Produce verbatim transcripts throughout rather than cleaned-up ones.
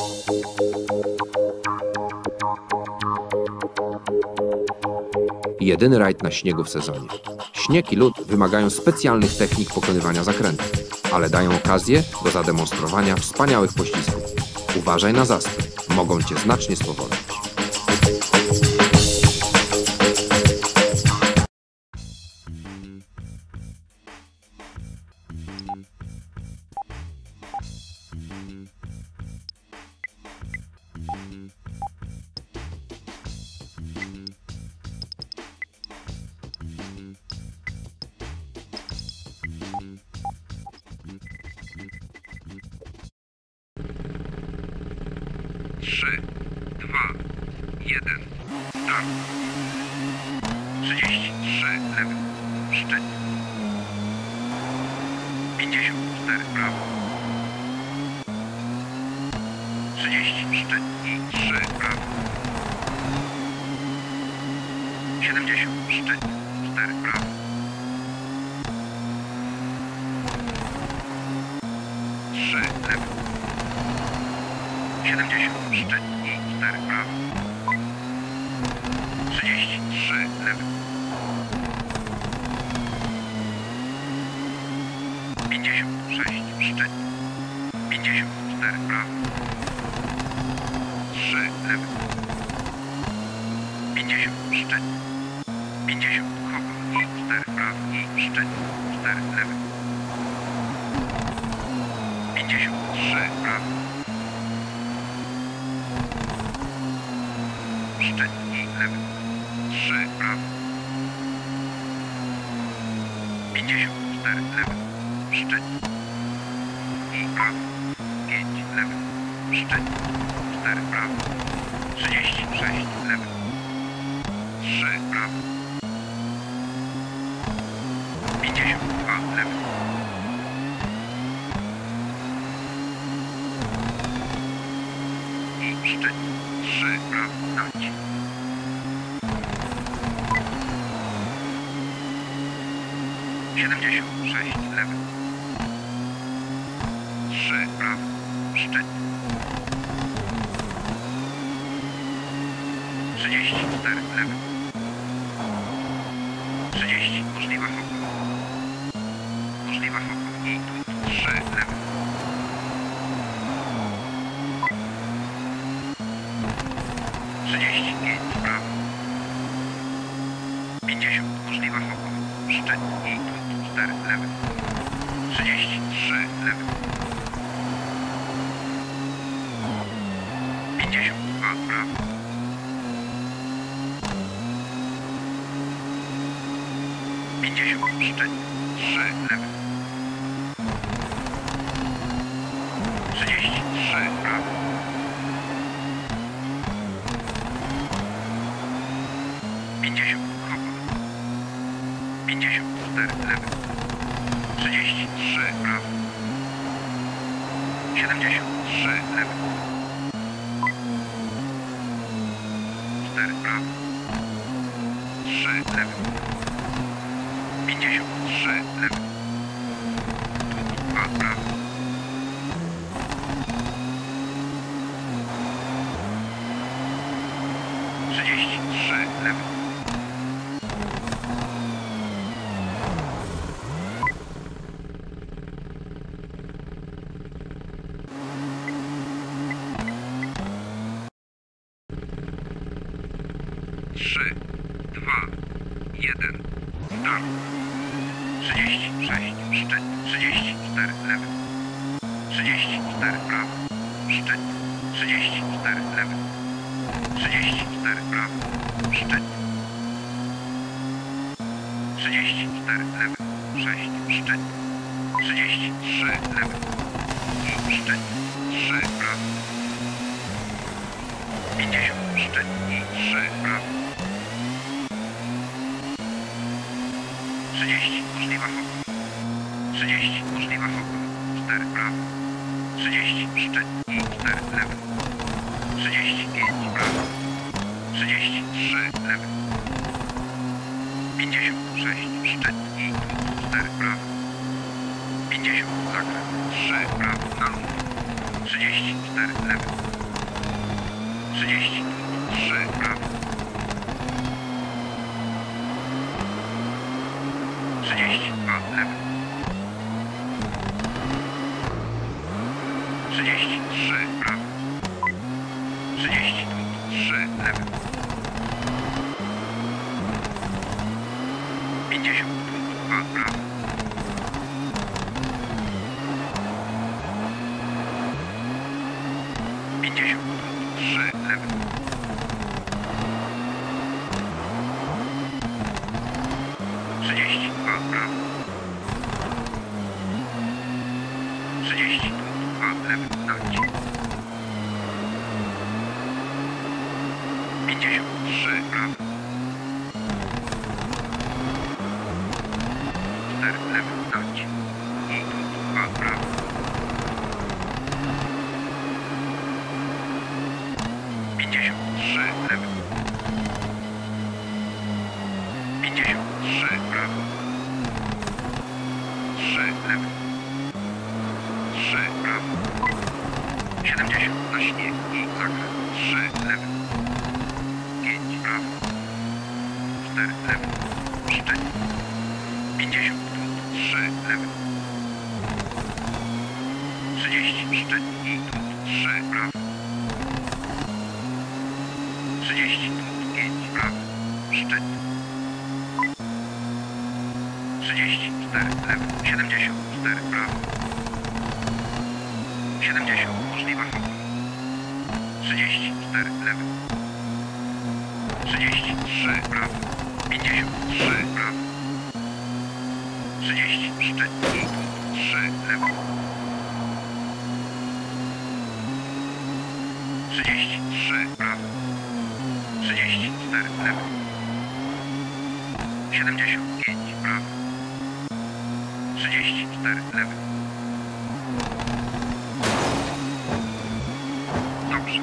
Jedyny rajd na śniegu w sezonie. Śnieg i lód wymagają specjalnych technik pokonywania zakrętów, ale dają okazję do zademonstrowania wspaniałych poślizgów. Uważaj na zaspy, mogą Cię znacznie spowolnić. Trzy, dwa, jeden, start. trzydzieści trzy, lewy, szczyt. pięćdziesiąt cztery, prawo. trzydzieści, szczyt i trzy, prawo. siedemdziesiąt, szczyt, cztery, prawo. trzy, lewy. siedemdziesiąt, szczyt i cztery, prawo. trzydzieści trzy, lewy. pięćdziesiąt sześć, szczyt. pięćdziesiąt cztery, prawo. trzy, lewy. pięćdziesiąt, szczyt. pięćdziesiąt, hop i cztery, prawo i szczyt. cztery, lewy. pięćdziesiąt trzy, prawo. Szczyt i lewy. trzy, prawo. pięćdziesiąt cztery, lewy. Szczyt i prawo. pięć, lewy. Szczyt. cztery, prawo. trzydzieści sześć, lewy. trzy, prawo. pięćdziesiąt dwa, lewy. I szczyt. trzy, prawo. Dać. siedemdziesiąt sześć, lewy. trzy, prawo. Szczyt. trzydzieści cztery, lewy. trzydzieści, możliwa hopa. Możliwa hopa i trzy, lewy. trzydzieści pięć, prawo. pięćdziesiąt, możliwa hopa. Szczyt i cztery, lewy. trzydzieści trzy, lewy. pięćdziesiąt dwa, prawo. pięćdziesiąt, szczyt. trzy, lewy. trzydzieści trzy, prawo. pięćdziesiąt, hopa. pięćdziesiąt cztery, lewy. trzydzieści trzy, prawo. siedemdziesiąt trzy, lewy. cztery, prawo. trzy, lewy. pięćdziesiąt trzy, lewy. dwa, prawo. trzydzieści trzy, lewy. trzy, dwa, jeden, start. trzydzieści sześć, szczyt. trzydzieści cztery, lewy. trzydzieści cztery, prawo. Szczyt. trzydzieści cztery, lewy. trzydzieści cztery, prawo. Szczyt. trzydzieści cztery, lewy. sześć, szczyt. trzydzieści trzy, lewy. I szczyt. trzy, prawo. pięćdziesiąt, szczyt. I trzy, prawo. trzydzieści, możliwa hopa. trzydzieści, możliwa hopa. cztery, prawo. trzydzieści, szczyt. I cztery, lewy. trzydzieści pięć, prawo. trzydzieści trzy, lewy. pięćdziesiąt sześć, szczyt. I cztery, prawo. pięćdziesiąt, zakręt. trzy, prawo. Na ląd. trzydzieści cztery, lewy. trzydzieści trzy prawo. trzydzieści dwa lewo. trzydzieści trzy prawo. trzydzieści trzy lewo. pięćdziesiąt dwa prawo. pięćdziesiąt trzy lewo. trzydzieści dwa prawo. trzydzieści dwa lewo. Dać. pięćdziesiąt trzy prawo. cztery lewo. Dać. I dwa prawo. pięćdziesiąt trzy lewo. pięćdziesiąt trzy prawo. trzy lewo. trzy prawo. siedemdziesiąt na śnieg i zakręt. trzy lewo. pięć prawo. cztery lewo. Szczęść. pięćdziesiąt trzy lewo. trzydzieści szczęść i trzy prawo. trzydzieści pięć prawo. Szczyt. trzydzieści cztery lewo. siedemdziesiąt cztery prawo. siedemdziesiąt możliwa chowa. trzydzieści cztery lewo. trzydzieści trzy prawo. pięćdziesiąt trzy prawo. trzydzieści szczyt i trzy lewo. trzydzieści trzy prawo. trzydzieści cztery lewo. siedemdziesiąt pięć prawo. trzydzieści cztery lewo. Dobrze.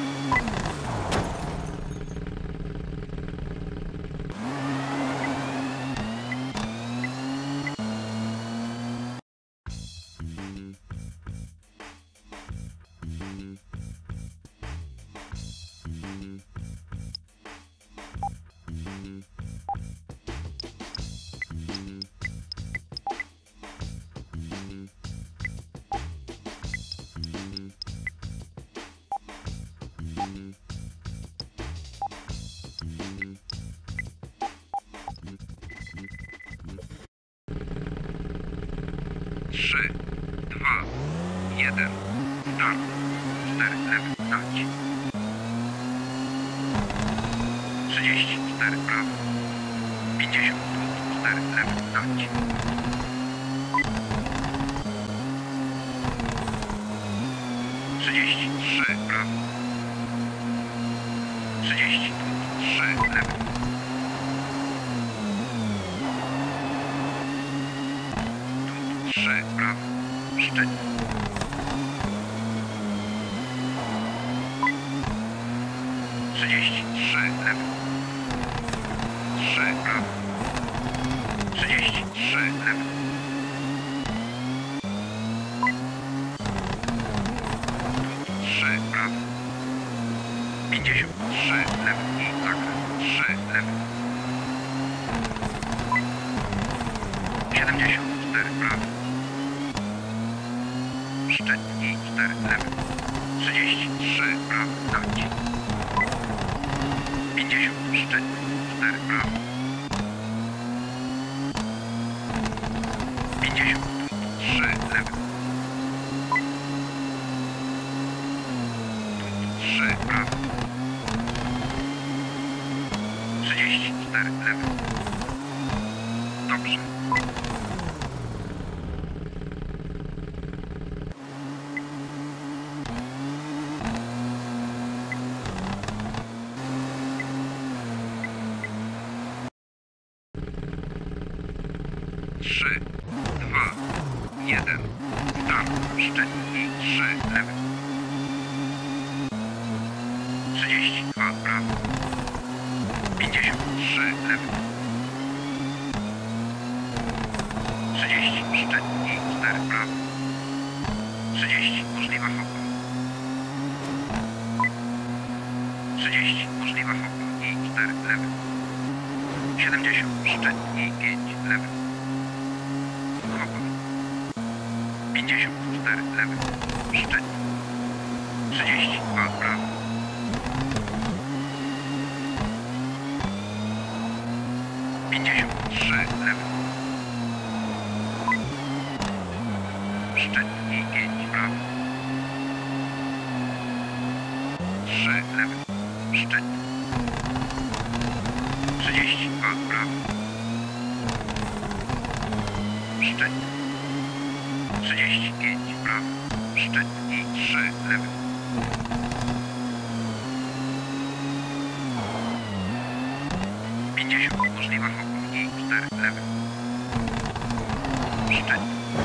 trzy, dwa, jeden, start. cztery lewo, dać. trzydzieści cztery prawo. pięćdziesiąt cztery lewo, dać. trzydzieści trzy prawo. trzydzieści trzy lewo. trzy prawo. Szczyt. trzydzieści trzy lewo. trzy prawo. trzydzieści trzy lewo. trzy prawo. pięćdziesiąt trzy lewo i zakręt. trzy lewo. siedemdziesiąt cztery prawo. Szczyt i cztery lewo. trzydzieści trzy prawo. Dać. pięćdziesiąt szczyt. cztery prawo. pięćdziesiąt trzy lewo. trzy prawo. trzydzieści cztery lewo. Dobrze. trzy, dwa, jeden, start, szczyt i trzy lewo. trzydzieści dwa prawo. pięćdziesiąt trzy lewo. trzydzieści szczyt i cztery prawo. trzydzieści możliwa chowa. trzydzieści możliwa foka i cztery lewy. siedemdziesiąt szczyt i pięć lewy. Foka. pięćdziesiąt cztery lewy. Szczyt. trzydzieści dwa prawo. pięćdziesiąt trzy lewy. Szczyt i pięć prawo. trzy lewy. Szczyt. trzydzieści dwa prawo. Szczyt. trzydzieści pięć prawo. Szczyt i trzy lewy. pięćdziesiąt możliwa foka i cztery lewy. Szczyt.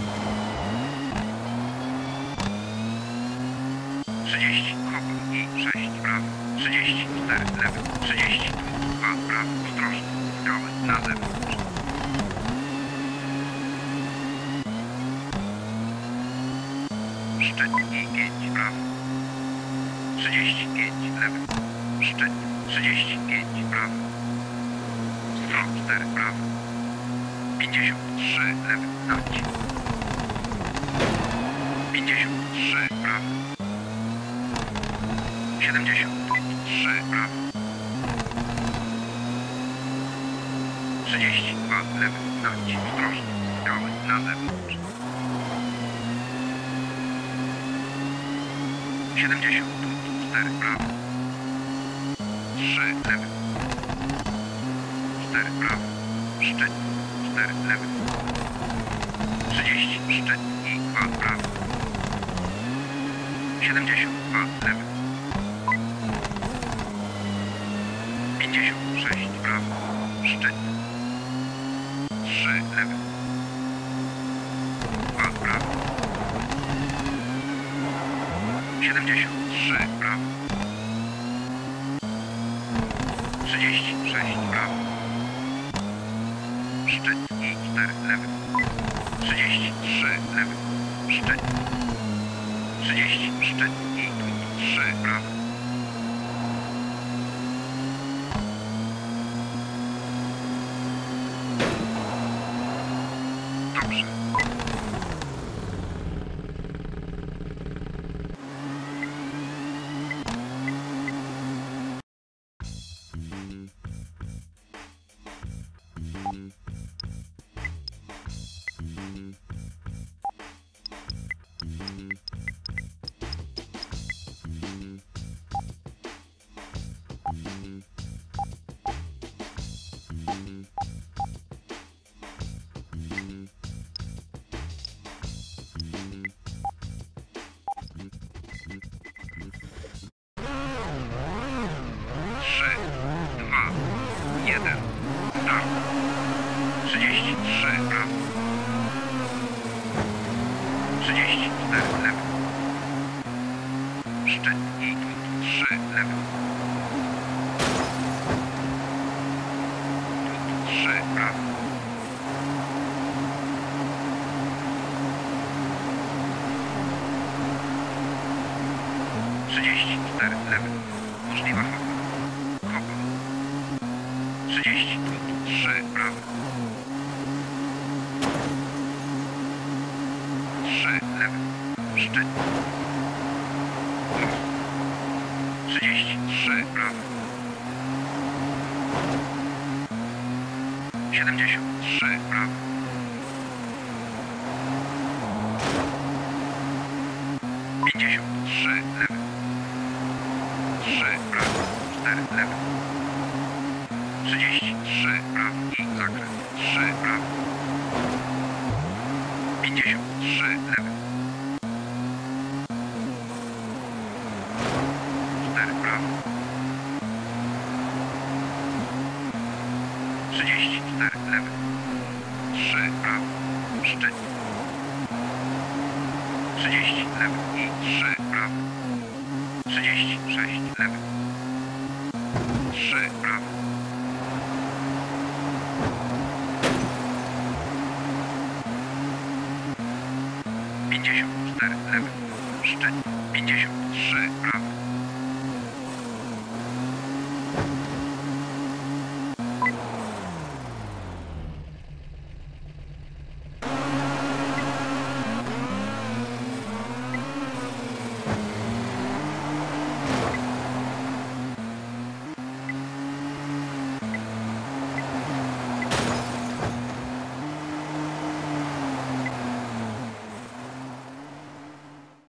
trzydzieści foka i sześć prawo. trzydzieści cztery lewy. trzydzieści dwa prawo. Ostrożnie. Skały na zewnątrz. Szczyt i pięć prawo. trzydzieści pięć lewy. Szczyt. trzydzieści pięć prawo. sto cztery prawo. pięćdziesiąt trzy lewy. Nacisk. pięćdziesiąt trzy prawo. siedemdziesiąt trzy prawo. trzydzieści dwa lewy. Nacisk. Ostrożnie. Skały na zewnątrz. siedemdziesiąt cztery prawo. trzy lewy. cztery prawo. Szczyt. cztery lewy. trzydzieści szczyt i dwa prawo. siedemdziesiąt dwa lewy. pięćdziesiąt sześć prawo. Szczyt. trzy lewy. dwa prawo. siedemdziesiąt trzy prawo. trzydzieści sześć prawo. Szczyt i cztery lewy. trzydzieści trzy lewy. Szczyt. trzydzieści szczyt i trzy prawo. Dobrze. trzy, dwa, jeden, start. trzydzieści trzy prawo. trzydzieści cztery lewo. Szczyt i trzy lewo. trzy prawo. trzydzieści cztery lewo. Możliwa foka. Foka. trzydzieści trzy prawo. trzy lewo. Szczyt. Most. trzydzieści trzy prawo. siedemdziesiąt trzy prawo. pięćdziesiąt trzy lewo. trzy prawo. cztery lewo. trzydzieści trzy prawo i zakręt. trzy prawo. pięćdziesiąt trzy lewo. cztery prawo. trzydzieści cztery lewo. trzy prawo. Szczyt. trzydzieści lewo i trzy prawo. trzydzieści sześć lewo. trzy prawo. pięćdziesiąt cztery lewo. Szczyt. pięćdziesiąt trzy prawo.